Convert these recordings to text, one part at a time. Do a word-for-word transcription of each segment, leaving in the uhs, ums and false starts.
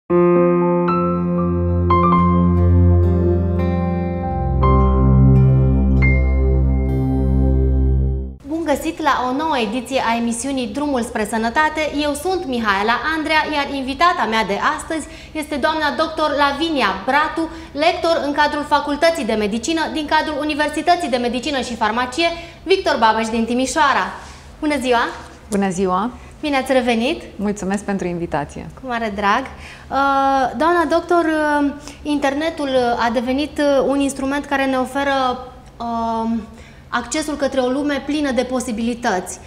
Găsit la o nouă ediție a emisiunii Drumul spre Sănătate. Eu sunt Mihaela Andrea, iar invitata mea de astăzi este doamna doctor Lavinia Bratu, lector în cadrul Facultății de Medicină din cadrul Universității de Medicină și Farmacie Victor Babeș din Timișoara. Bună ziua! Bună ziua! Bine ați revenit! Mulțumesc pentru invitație! Cu mare drag! Doamna doctor, internetul a devenit un instrument care ne oferă accesul către o lume plină de posibilități.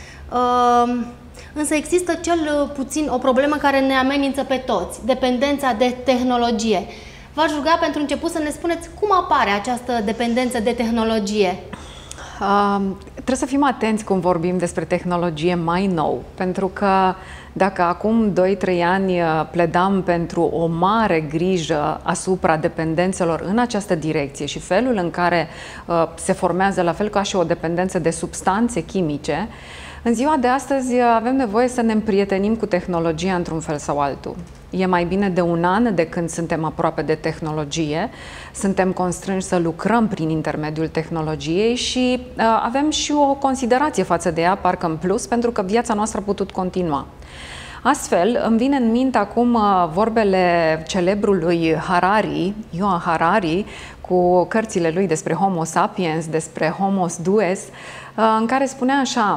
Însă există cel puțin o problemă care ne amenință pe toți, dependența de tehnologie. V-aș ruga pentru început să ne spuneți cum apare această dependență de tehnologie. Uh, trebuie să fim atenți cum vorbim despre tehnologie mai nou, pentru că dacă acum doi trei ani pledam pentru o mare grijă asupra dependențelor în această direcție și felul în care uh, se formează, la fel ca și o dependență de substanțe chimice, în ziua de astăzi avem nevoie să ne împrietenim cu tehnologia într-un fel sau altul. E mai bine de un an de când suntem aproape de tehnologie, suntem constrânși să lucrăm prin intermediul tehnologiei și uh, avem și o considerație față de ea, parcă în plus, pentru că viața noastră a putut continua. Astfel, îmi vine în minte acum vorbele celebrului Harari, Ioan Harari, cu cărțile lui despre Homo sapiens, despre Homo Deus, în care spunea așa: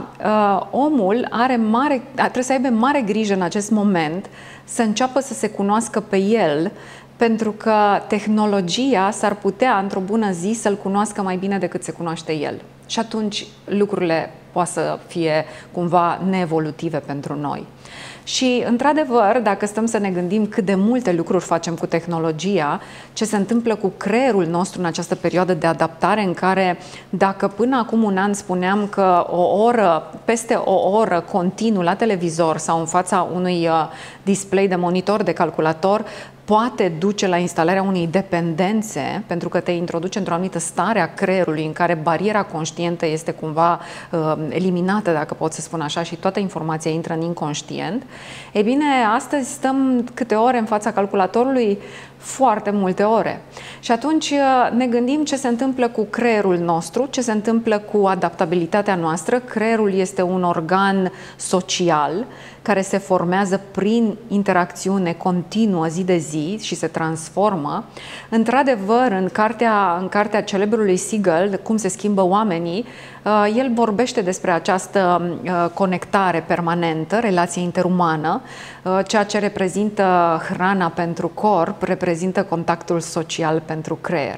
omul are mare, trebuie să aibă mare grijă în acest moment să înceapă să se cunoască pe el, pentru că tehnologia s-ar putea, într-o bună zi, să-l cunoască mai bine decât se cunoaște el. Și atunci lucrurile poate să fie cumva neevolutive pentru noi. Și, într-adevăr, dacă stăm să ne gândim cât de multe lucruri facem cu tehnologia, ce se întâmplă cu creierul nostru în această perioadă de adaptare, în care, dacă până acum un an spuneam că o oră, peste o oră continuu la televizor sau în fața unui display de monitor de calculator poate duce la instalarea unei dependențe, pentru că te introduce într-o anumită stare a creierului în care bariera conștientă este cumva uh, eliminată, dacă pot să spun așa, și toată informația intră în inconștient. E bine, astăzi stăm câte ore în fața calculatorului? Foarte multe ore. Și atunci ne gândim ce se întâmplă cu creierul nostru, ce se întâmplă cu adaptabilitatea noastră. Creierul este un organ social care se formează prin interacțiune continuă zi de zi și se transformă. Într-adevăr, în cartea, în cartea celebrului Siegel, Cum se schimbă oamenii, el vorbește despre această conectare permanentă, relație interumană, ceea ce reprezintă hrana pentru corp, reprezintă contactul social pentru creier.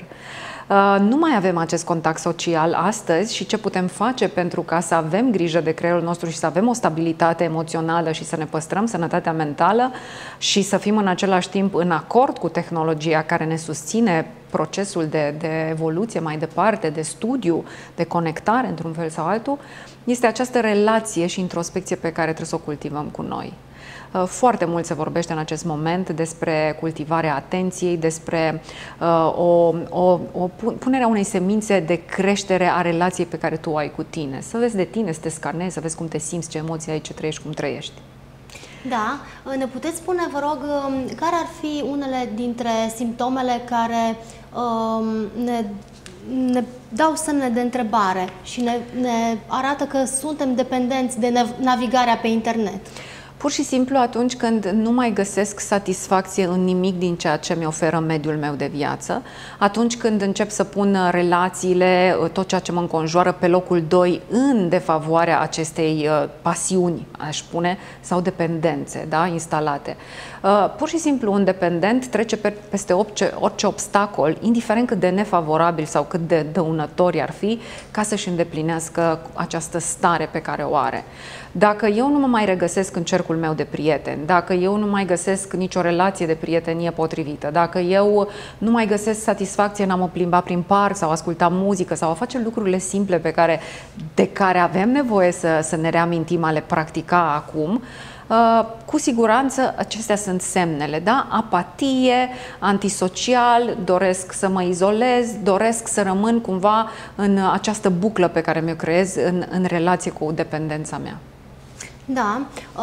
Nu mai avem acest contact social astăzi și ce putem face pentru ca să avem grijă de creierul nostru și să avem o stabilitate emoțională și să ne păstrăm sănătatea mentală și să fim în același timp în acord cu tehnologia care ne susține procesul de, de evoluție mai departe, de studiu, de conectare într-un fel sau altul, este această relație și introspecție pe care trebuie să o cultivăm cu noi. Foarte mult se vorbește în acest moment despre cultivarea atenției, despre uh, o, o, o punerea unei semințe de creștere a relației pe care tu o ai cu tine. Să vezi de tine, să te scanezi, să vezi cum te simți, ce emoții ai, ce trăiești, cum trăiești. Da, ne puteți spune, vă rog, care ar fi unele dintre simptomele care uh, ne ne dau semne de întrebare și ne, ne arată că suntem dependenți de navigarea pe internet? Pur și simplu atunci când nu mai găsesc satisfacție în nimic din ceea ce mi oferă mediul meu de viață, atunci când încep să pun relațiile, tot ceea ce mă înconjoară pe locul doi în defavoarea acestei pasiuni, aș spune, sau dependențe, da, instalate. Pur și simplu un dependent trece peste orice, orice obstacol, indiferent cât de nefavorabil sau cât de dăunători ar fi, ca să-și îndeplinească această stare pe care o are. Dacă eu nu mă mai regăsesc în cercul meu de prieteni, dacă eu nu mai găsesc nicio relație de prietenie potrivită, dacă eu nu mai găsesc satisfacție în a mă plimba prin parc sau asculta muzică sau a face lucrurile simple pe care, de care avem nevoie să, să ne reamintim a le practica acum, Uh, cu siguranță acestea sunt semnele, da? Apatie, antisocial, doresc să mă izolez, doresc să rămân cumva în această buclă pe care mi-o creez în, în relație cu dependența mea. Da,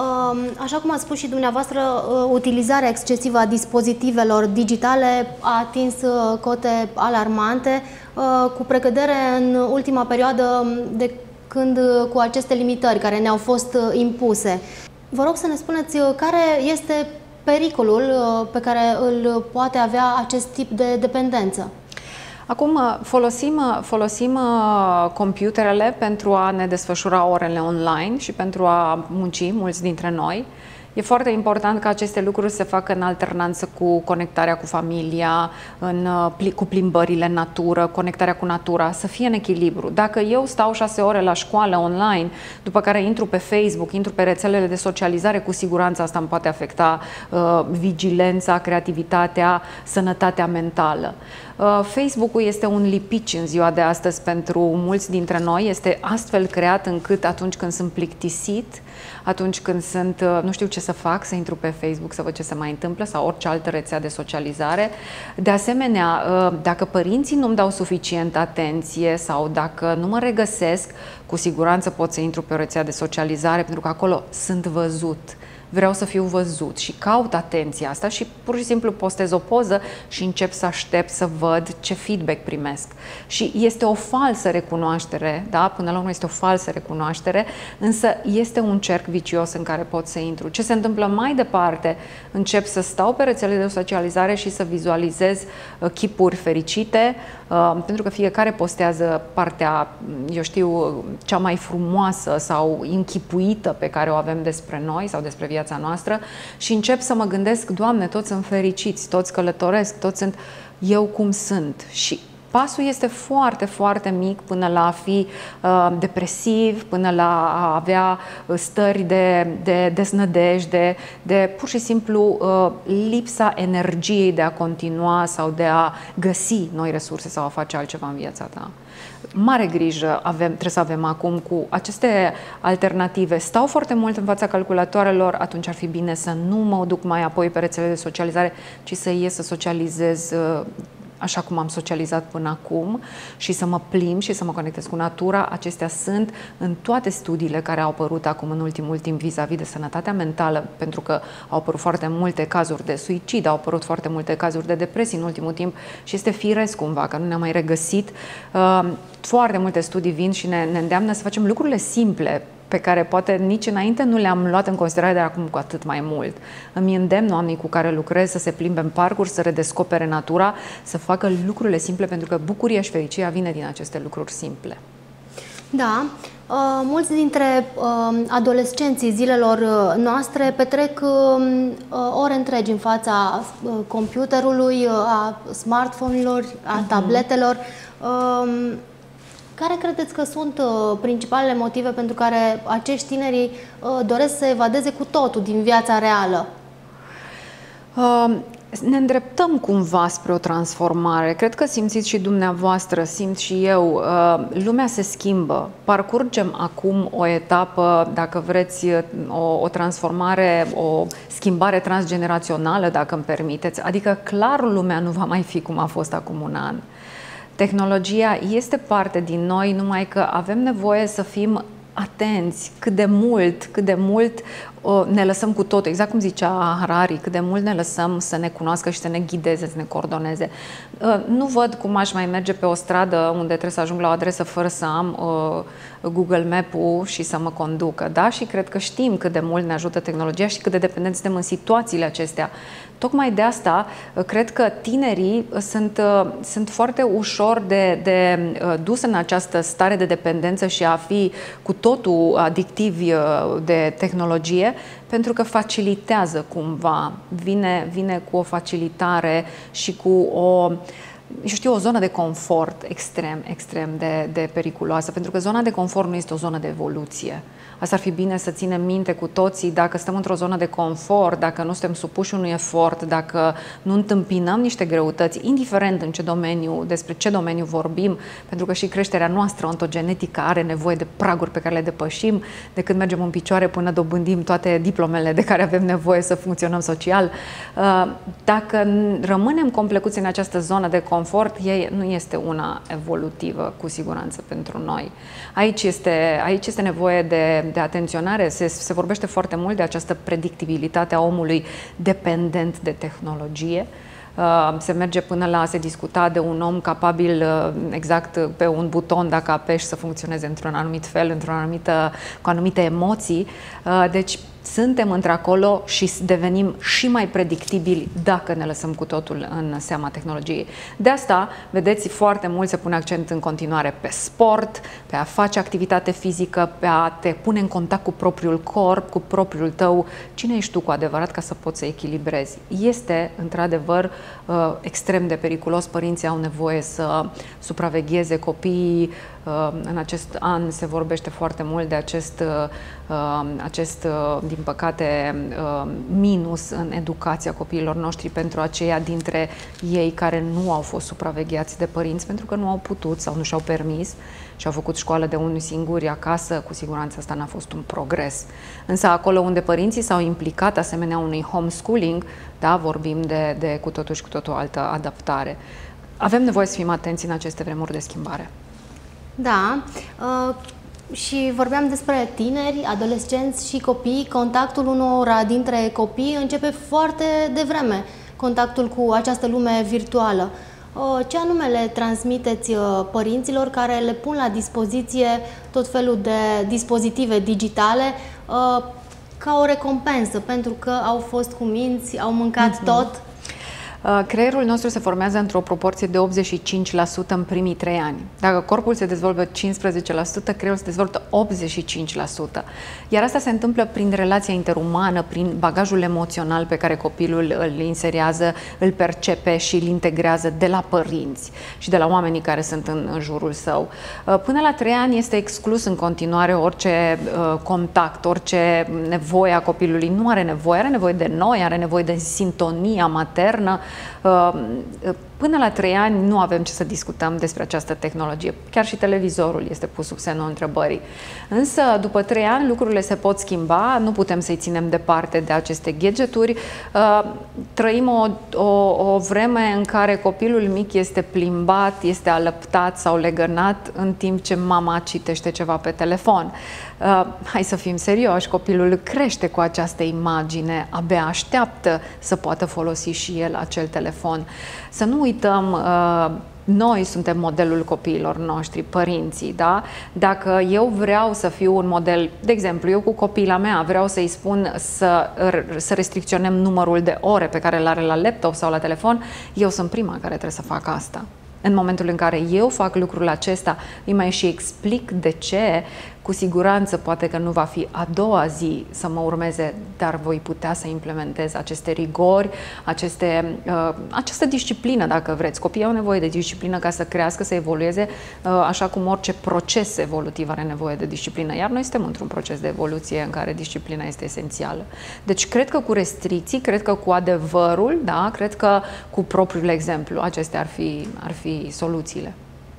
așa cum ați spus și dumneavoastră, utilizarea excesivă a dispozitivelor digitale a atins cote alarmante, cu precădere în ultima perioadă de când cu aceste limitări care ne-au fost impuse. Vă rog să ne spuneți care este pericolul pe care îl poate avea acest tip de dependență. Acum folosim, folosim computerele pentru a ne desfășura orele online și pentru a munci mulți dintre noi. E foarte important ca aceste lucruri să se facă în alternanță cu conectarea cu familia, în, cu plimbările în natură, conectarea cu natura, să fie în echilibru. Dacă eu stau șase ore la școală online, după care intru pe Facebook, intru pe rețelele de socializare, cu siguranță asta îmi poate afecta uh, vigilența, creativitatea, sănătatea mentală. Uh, Facebook-ul este un lipici în ziua de astăzi pentru mulți dintre noi, este astfel creat încât atunci când sunt plictisit, atunci când sunt, nu știu ce să fac, să intru pe Facebook să văd ce se mai întâmplă sau orice altă rețea de socializare. De asemenea, dacă părinții nu-mi dau suficient atenție sau dacă nu mă regăsesc, cu siguranță pot să intru pe o rețea de socializare pentru că acolo sunt văzut. Vreau să fiu văzut și caut atenția asta și pur și simplu postez o poză și încep să aștept să văd ce feedback primesc. Și este o falsă recunoaștere, da? Până la urmă este o falsă recunoaștere, însă este un cerc vicios în care pot să intru. Ce se întâmplă mai departe? Încep să stau pe rețelele de socializare și să vizualizez chipuri fericite, pentru că fiecare postează partea, eu știu, cea mai frumoasă sau închipuită pe care o avem despre noi sau despre viața noastră și încep să mă gândesc, Doamne, toți sunt fericiți, toți călătoresc, toți sunt eu cum sunt. Și pasul este foarte, foarte mic până la a fi uh, depresiv, până la a avea stări de, de desnădejde, de pur și simplu uh, lipsa energiei de a continua sau de a găsi noi resurse sau a face altceva în viața ta. Mare grijă avem, trebuie să avem acum cu aceste alternative. Stau foarte mult în fața calculatoarelor, atunci ar fi bine să nu mă duc mai apoi pe rețelele de socializare, ci să ies să socializez uh, așa cum am socializat până acum și să mă plimb și să mă conectez cu natura. Acestea sunt în toate studiile care au apărut acum în ultimul timp vis-a-vis de sănătatea mentală, pentru că au apărut foarte multe cazuri de suicid, au apărut foarte multe cazuri de depresie în ultimul timp și este firesc cumva că nu ne-am mai regăsit. Foarte multe studii vin și ne, ne îndeamnă să facem lucrurile simple pe care poate nici înainte nu le-am luat în considerare, dar acum cu atât mai mult. Îmi îndemn oamenii cu care lucrez să se plimbe în parcuri, să redescopere natura, să facă lucrurile simple, pentru că bucuria și fericirea vine din aceste lucruri simple. Da, uh, mulți dintre uh, adolescenții zilelor noastre petrec uh, ore întregi în fața uh, computerului, uh, a smartphone-urilor, a uh-huh. tabletelor. Uh, Care credeți că sunt uh, principalele motive pentru care acești tineri uh, doresc să evadeze cu totul din viața reală? Uh, ne îndreptăm cumva spre o transformare. Cred că simțiți și dumneavoastră, simt și eu. Uh, lumea se schimbă. Parcurgem acum o etapă, dacă vreți, o, o transformare, o schimbare transgenerațională, dacă îmi permiteți. Adică clar lumea nu va mai fi cum a fost acum un an. Tehnologia este parte din noi, numai că avem nevoie să fim atenți cât de mult, cât de mult uh, ne lăsăm cu totul, exact cum zicea Harari, cât de mult ne lăsăm să ne cunoască și să ne ghideze, să ne coordoneze. Uh, nu văd cum aș mai merge pe o stradă unde trebuie să ajung la o adresă fără să am uh, Google Map-ul și să mă conducă, da? Și cred că știm cât de mult ne ajută tehnologia și cât de dependenți suntem în situațiile acestea. Tocmai de asta, cred că tinerii sunt, sunt foarte ușor de, de dus în această stare de dependență și a fi cu totul adictivi de tehnologie, pentru că facilitează cumva, vine, vine cu o facilitare și cu o, eu știu, o zonă de confort extrem, extrem de, de periculoasă, pentru că zona de confort nu este o zonă de evoluție. Asta ar fi bine să ținem minte cu toții, dacă stăm într-o zonă de confort, dacă nu suntem supuși unui efort, dacă nu întâmpinăm niște greutăți, indiferent în ce domeniu, despre ce domeniu vorbim, pentru că și creșterea noastră ontogenetică are nevoie de praguri pe care le depășim, de când mergem în picioare până dobândim toate diplomele de care avem nevoie să funcționăm social. Dacă rămânem complecuți în această zonă de confort e, nu este una evolutivă, cu siguranță, pentru noi. Aici este, aici este nevoie de, de atenționare. Se, se vorbește foarte mult de această predictibilitate a omului dependent de tehnologie. Se merge până la a se discuta de un om capabil exact pe un buton, dacă apeși, să funcționeze într-un anumit fel, într-o anumită, cu anumite emoții. Deci suntem într-acolo și devenim și mai predictibili dacă ne lăsăm cu totul în seama tehnologiei. De asta, vedeți, foarte mult se pune accent în continuare pe sport, pe a face activitate fizică, pe a te pune în contact cu propriul corp, cu propriul tău. Cine ești tu cu adevărat ca să poți să echilibrezi? Este, într-adevăr, extrem de periculos. Părinții au nevoie să supravegheze copiii. În acest an se vorbește foarte mult de acest, acest din păcate, minus în educația copiilor noștri pentru aceia dintre ei care nu au fost supravegheați de părinți pentru că nu au putut sau nu și-au permis și au făcut școală de unii singuri acasă. Cu siguranță asta n-a fost un progres. Însă acolo unde părinții s-au implicat asemenea unui homeschooling, da, vorbim de, de cu totul și cu totul altă adaptare. Avem nevoie să fim atenți în aceste vremuri de schimbare. Da, uh, și vorbeam despre tineri, adolescenți și copii. Contactul unora dintre copii începe foarte devreme, contactul cu această lume virtuală. Uh, ce anume le transmiteți uh, părinților care le pun la dispoziție tot felul de dispozitive digitale uh, ca o recompensă, pentru că au fost cu minți, au mâncat uh-huh. tot? Creierul nostru se formează într-o proporție de optzeci și cinci la sută în primii trei ani. Dacă corpul se dezvoltă cincisprezece la sută, creierul se dezvoltă optzeci și cinci la sută. Iar asta se întâmplă prin relația interumană, prin bagajul emoțional pe care copilul îl inseriază, îl percepe și îl integrează de la părinți și de la oamenii care sunt în, în jurul său. Până la trei ani este exclus în continuare orice uh, contact, orice nevoie a copilului. Nu are nevoie, are nevoie de noi, are nevoie de sintonia maternă. Până la trei ani nu avem ce să discutăm despre această tehnologie. Chiar și televizorul este pus sub semnul întrebării. Însă, după trei ani, lucrurile se pot schimba, nu putem să-i ținem departe de aceste gadgeturi. Trăim o, o, o vreme în care copilul mic este plimbat, este alăptat sau legănat în timp ce mama citește ceva pe telefon. Hai să fim serioși, copilul crește cu această imagine, abia așteaptă să poată folosi și el acel telefon. Să nu uităm, noi suntem modelul copiilor noștri, părinții, da? Dacă eu vreau să fiu un model, de exemplu, eu cu copila mea vreau să-i spun să, să restricționăm numărul de ore pe care îl are la laptop sau la telefon, eu sunt prima care trebuie să fac asta. În momentul în care eu fac lucrul acesta, îi mai și explic de ce, cu siguranță poate că nu va fi a doua zi să mă urmeze, dar voi putea să implementez aceste rigori, aceste, uh, această disciplină, dacă vreți. Copiii au nevoie de disciplină ca să crească, să evolueze, uh, așa cum orice proces evolutiv are nevoie de disciplină. Iar noi suntem într-un proces de evoluție în care disciplina este esențială. Deci cred că cu restricții, cred că cu adevărul, da, cred că cu propriul exemplu, acestea ar fi, ar fi soluțiile.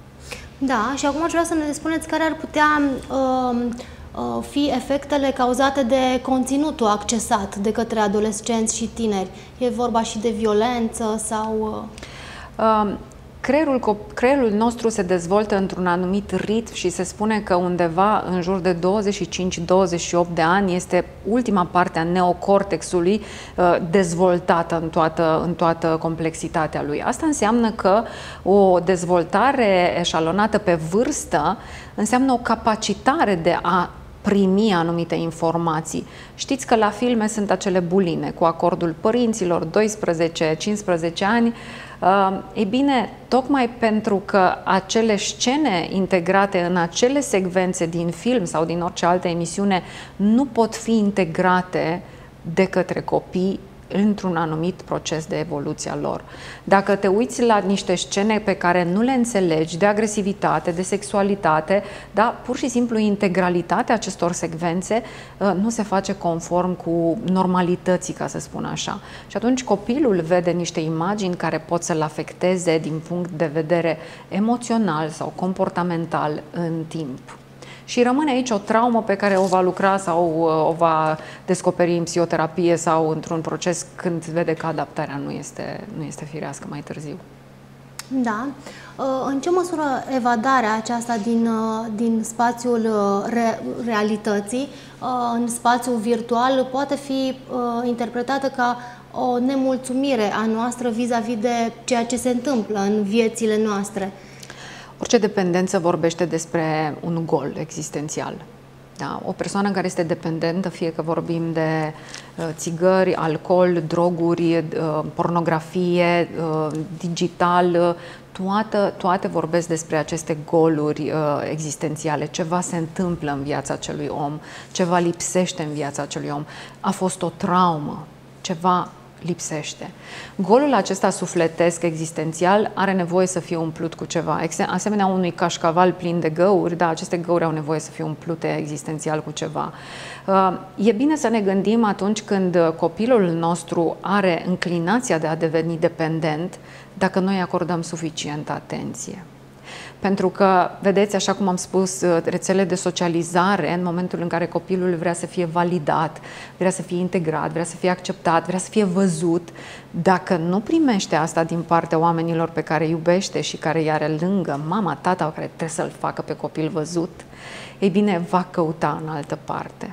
Da, și acum aș vrea să ne spuneți care ar putea uh, uh, fi efectele cauzate de conținutul accesat de către adolescenți și tineri. E vorba și de violență sau... Uh... Uh, creierul, creierul nostru se dezvoltă într-un anumit ritm și se spune că undeva în jur de douăzeci și cinci douăzeci și opt de ani este ultima parte a neocortexului uh, dezvoltată în toată, în toată complexitatea lui. Asta înseamnă că o dezvoltare eșalonată pe vârstă înseamnă o capacitare de a primi anumite informații. Știți că la filme sunt acele buline cu acordul părinților, doisprezece cincisprezece ani. Uh, ei bine, tocmai pentru că acele scene integrate în acele secvențe din film sau din orice altă emisiune nu pot fi integrate de către copii într-un anumit proces de evoluție a lor. Dacă te uiți la niște scene pe care nu le înțelegi, de agresivitate, de sexualitate, da, pur și simplu integralitatea acestor secvențe uh, nu se face conform cu normalității, ca să spun așa. Și atunci copilul vede niște imagini care pot să-l afecteze din punct de vedere emoțional sau comportamental în timp. Și rămâne aici o traumă pe care o va lucra sau o va descoperi în psihoterapie sau într-un proces când vede că adaptarea nu este, nu este firească mai târziu. Da. În ce măsură evadarea aceasta din, din spațiul re, realității în spațiul virtual poate fi interpretată ca o nemulțumire a noastră vis-a-vis de ceea ce se întâmplă în viețile noastre? Orice dependență vorbește despre un gol existențial. Da? O persoană care este dependentă, fie că vorbim de uh, țigări, alcool, droguri, uh, pornografie, uh, digital, uh, toate, toate vorbesc despre aceste goluri uh, existențiale. Ceva se întâmplă în viața acelui om, ceva lipsește în viața acelui om. A fost o traumă, ceva lipsește. Golul acesta sufletesc, existențial, are nevoie să fie umplut cu ceva. Asemenea unui cașcaval plin de găuri, da, aceste găuri au nevoie să fie umplute existențial cu ceva. E bine să ne gândim atunci când copilul nostru are înclinația de a deveni dependent, dacă noi acordăm suficientă atenție. Pentru că, vedeți, așa cum am spus, rețele de socializare, în momentul în care copilul vrea să fie validat, vrea să fie integrat, vrea să fie acceptat, vrea să fie văzut, dacă nu primește asta din partea oamenilor pe care iubește și care îi are lângă, mama, tata, care trebuie să-l facă pe copil văzut, ei bine, va căuta în altă parte.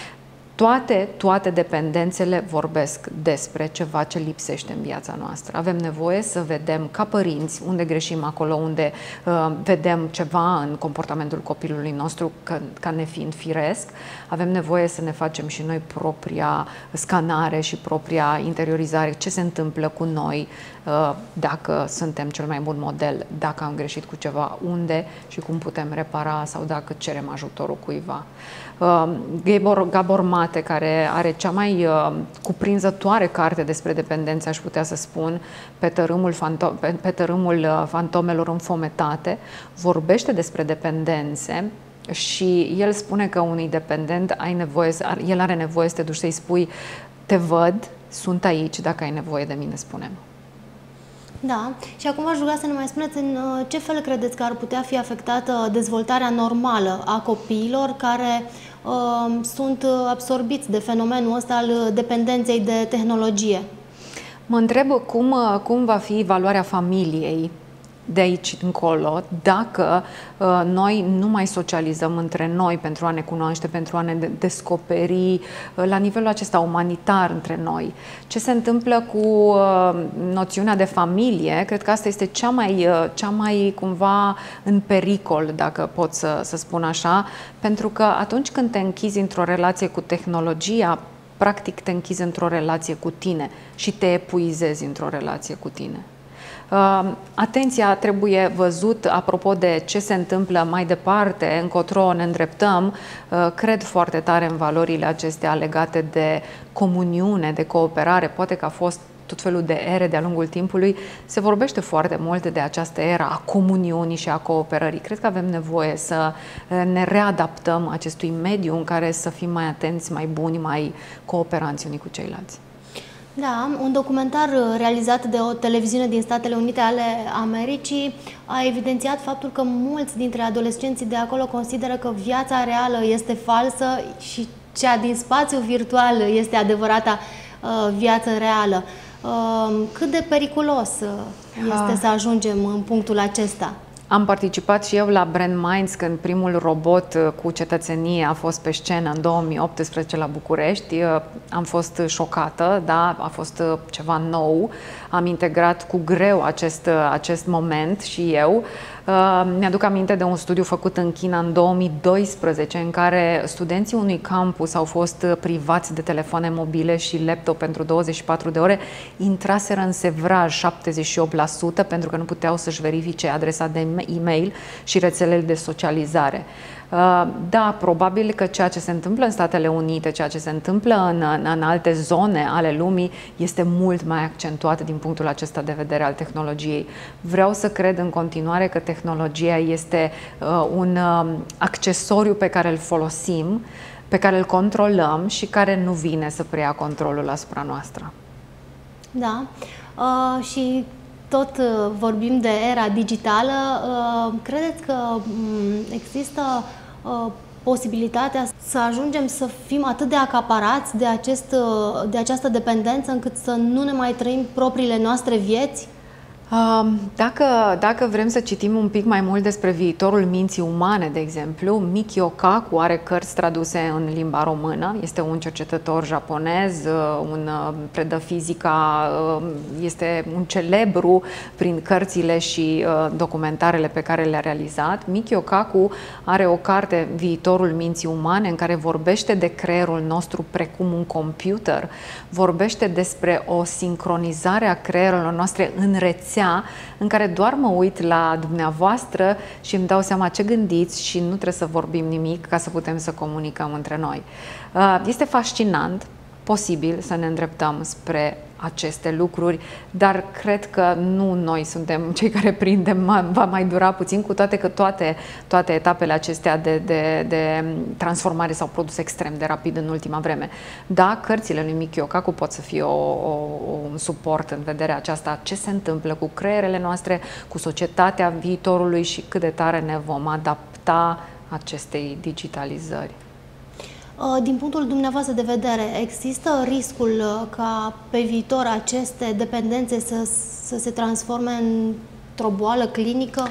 Toate, toate dependențele vorbesc despre ceva ce lipsește în viața noastră. Avem nevoie să vedem ca părinți unde greșim, acolo unde uh, vedem ceva în comportamentul copilului nostru ca, ca nefiind firesc. Avem nevoie să ne facem și noi propria scanare și propria interiorizare, ce se întâmplă cu noi, uh, dacă suntem cel mai bun model, dacă am greșit cu ceva, unde și cum putem repara sau dacă cerem ajutorul cuiva. Gabor, Gabor Mate, care are cea mai uh, cuprinzătoare carte despre dependență, aș putea să spun, pe tărâmul, fanto- pe, pe tărâmul uh, fantomelor înfometate, vorbește despre dependențe și el spune că unui dependent ai nevoie, el are nevoie să te duci să-i spui: te văd, sunt aici, dacă ai nevoie de mine, spune-mă. Da, și acum v-aș ruga să ne mai spuneți în ce fel credeți că ar putea fi afectată dezvoltarea normală a copiilor care uh, sunt absorbiți de fenomenul ăsta al dependenței de tehnologie. Mă întreb cum, cum va fi valoarea familiei de aici încolo, dacă uh, noi nu mai socializăm între noi pentru a ne cunoaște, pentru a ne descoperi uh, la nivelul acesta umanitar între noi. Ce se întâmplă cu uh, noțiunea de familie, cred că asta este cea mai, uh, cea mai cumva în pericol, dacă pot să, să spun așa, pentru că atunci când te închizi într-o relație cu tehnologia, practic te închizi într-o relație cu tine și te epuizezi într-o relație cu tine. Uh, atenția trebuie văzut apropo de ce se întâmplă mai departe, încotro ne îndreptăm. Uh, cred foarte tare în valorile acestea legate de comuniune, de cooperare. Poate că a fost tot felul de ere de-a lungul timpului. Se vorbește foarte mult de această era a comuniunii și a cooperării. Cred că avem nevoie să ne readaptăm acestui mediu în care să fim mai atenți, mai buni, mai cooperanți unii cu ceilalți. Da, un documentar realizat de o televiziune din Statele Unite ale Americii a evidențiat faptul că mulți dintre adolescenții de acolo consideră că viața reală este falsă și cea din spațiul virtual este adevărata uh, viață reală. Uh, cât de periculos este ah. să ajungem în punctul acesta? Am participat și eu la Brand Minds când primul robot cu cetățenie a fost pe scenă în două mii optsprezece la București. Am fost șocată, da? A fost ceva nou. Am integrat cu greu acest, acest moment și eu. Mi-aduc aminte de un studiu făcut în China în două mii doisprezece în care studenții unui campus au fost privați de telefoane mobile și laptop pentru douăzeci și patru de ore, intraseră în sevraj șaptezeci și opt la sută pentru că nu puteau să-și verifice adresa de e-mail și rețelele de socializare. Da, probabil că ceea ce se întâmplă în Statele Unite, ceea ce se întâmplă în, în, în alte zone ale lumii este mult mai accentuat din punctul acesta de vedere al tehnologiei. Vreau să cred în continuare că tehnologia este uh, un uh, accesoriu pe care îl folosim, pe care îl controlăm și care nu vine să preia controlul asupra noastră. Da, uh, și tot uh, vorbim de era digitală. Uh, credeți că um, există uh, posibilitatea să ajungem să fim atât de acaparați de, acest, uh, de această dependență încât să nu ne mai trăim propriile noastre vieți? Dacă, dacă vrem să citim un pic mai mult despre viitorul minții umane, de exemplu, Mikio Kaku are cărți traduse în limba română, este un cercetător japonez, un predă fizica, este un celebru prin cărțile și documentarele pe care le-a realizat. Mikio Kaku are o carte, Viitorul minții umane, în care vorbește de creierul nostru precum un computer, vorbește despre o sincronizare a creierelor noastre în rețea, în care doar mă uit la dumneavoastră și îmi dau seama ce gândiți și nu trebuie să vorbim nimic ca să putem să comunicăm între noi. Este fascinant, posibil să ne îndreptăm spre aceste lucruri, dar cred că nu noi suntem cei care prindem, va mai dura puțin, cu toate că toate, toate etapele acestea de, de, de transformare s-au produs extrem de rapid în ultima vreme. Da, cărțile lui Mikio Kaku pot să fie o, o, un suport în vederea aceasta, ce se întâmplă cu creierele noastre, cu societatea viitorului și cât de tare ne vom adapta acestei digitalizări. Din punctul dumneavoastră de vedere, există riscul ca pe viitor aceste dependențe să, să se transforme într-o boală clinică?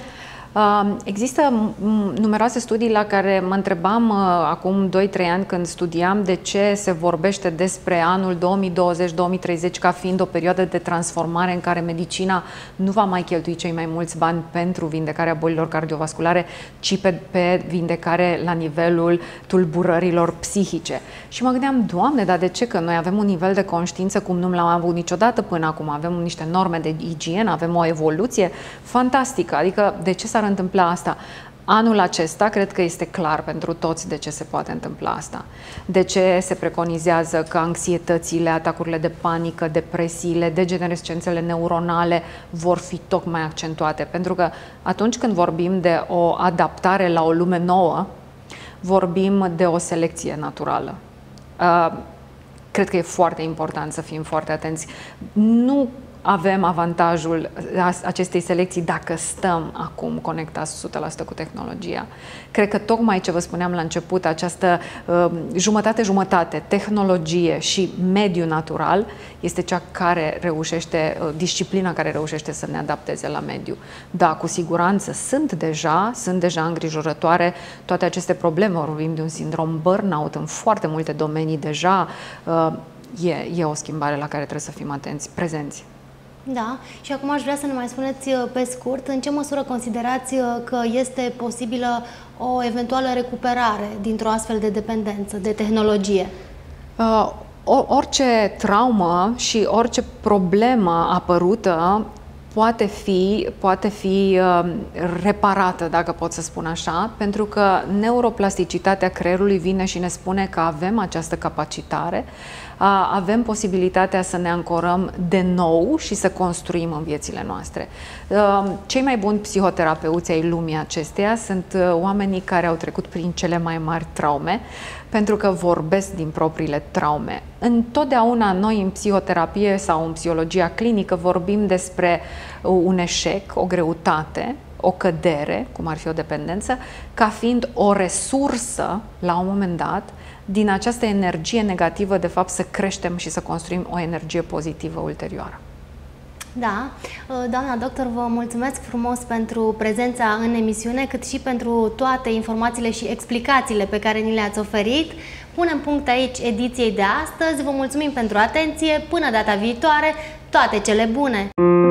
Există numeroase studii la care mă întrebam acum doi trei ani când studiam de ce se vorbește despre anul două mii douăzeci două mii treizeci ca fiind o perioadă de transformare în care medicina nu va mai cheltui cei mai mulți bani pentru vindecarea bolilor cardiovasculare, ci pe, pe vindecare la nivelul tulburărilor psihice. Și mă gândeam, Doamne, dar de ce? Că noi avem un nivel de conștiință cum nu l-am avut niciodată până acum, avem niște norme de igienă, avem o evoluție fantastică, adică de ce s-ar întâmpla asta? Anul acesta cred că este clar pentru toți de ce se poate întâmpla asta. De ce se preconizează că anxietățile, atacurile de panică, depresiile, degenerescențele neuronale vor fi tocmai accentuate. Pentru că atunci când vorbim de o adaptare la o lume nouă, vorbim de o selecție naturală. Cred că e foarte important să fim foarte atenți. Nu avem avantajul acestei selecții dacă stăm acum conectați o sută la sută cu tehnologia. Cred că tocmai ce vă spuneam la început, această jumătate-jumătate, uh, tehnologie și mediu natural, este cea care reușește, uh, disciplina care reușește să ne adapteze la mediu. Da, cu siguranță sunt deja, sunt deja îngrijorătoare toate aceste probleme. Vorbim de un sindrom burnout în foarte multe domenii deja. Uh, e, e o schimbare la care trebuie să fim atenți, prezenți. Da, și acum aș vrea să ne mai spuneți pe scurt în ce măsură considerați că este posibilă o eventuală recuperare dintr-o astfel de dependență de tehnologie? Uh, orice traumă și orice problemă apărută poate fi, poate fi uh, reparată, dacă pot să spun așa, pentru că neuroplasticitatea creierului vine și ne spune că avem această capacitate, uh, avem posibilitatea să ne ancorăm de nou și să construim în viețile noastre. Uh, cei mai buni psihoterapeuți ai lumii acesteia sunt uh, oamenii care au trecut prin cele mai mari traume, pentru că vorbesc din propriile traume. Întotdeauna noi în psihoterapie sau în psihologia clinică vorbim despre un eșec, o greutate, o cădere, cum ar fi o dependență, ca fiind o resursă, la un moment dat, din această energie negativă, de fapt, să creștem și să construim o energie pozitivă ulterioară. Da, doamna doctor, vă mulțumesc frumos pentru prezența în emisiune, cât și pentru toate informațiile și explicațiile pe care ni le-ați oferit. Punem punct aici ediției de astăzi, vă mulțumim pentru atenție, până data viitoare, toate cele bune!